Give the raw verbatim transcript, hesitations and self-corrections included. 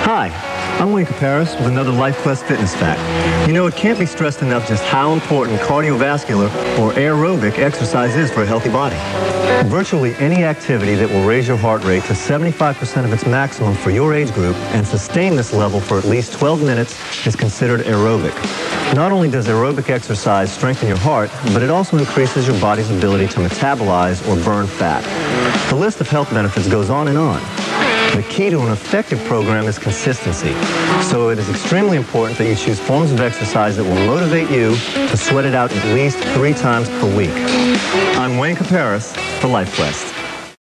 Hi, I'm Wayne Caparis with another LifeQuest Fitness Fact. You know, it can't be stressed enough just how important cardiovascular or aerobic exercise is for a healthy body. Virtually any activity that will raise your heart rate to seventy-five percent of its maximum for your age group and sustain this level for at least twelve minutes is considered aerobic. Not only does aerobic exercise strengthen your heart, but it also increases your body's ability to metabolize or burn fat. The list of health benefits goes on and on. The key to an effective program is consistency. So it is extremely important that you choose forms of exercise that will motivate you to sweat it out at least three times per week. I'm Wayne Caparis for LifeQuest.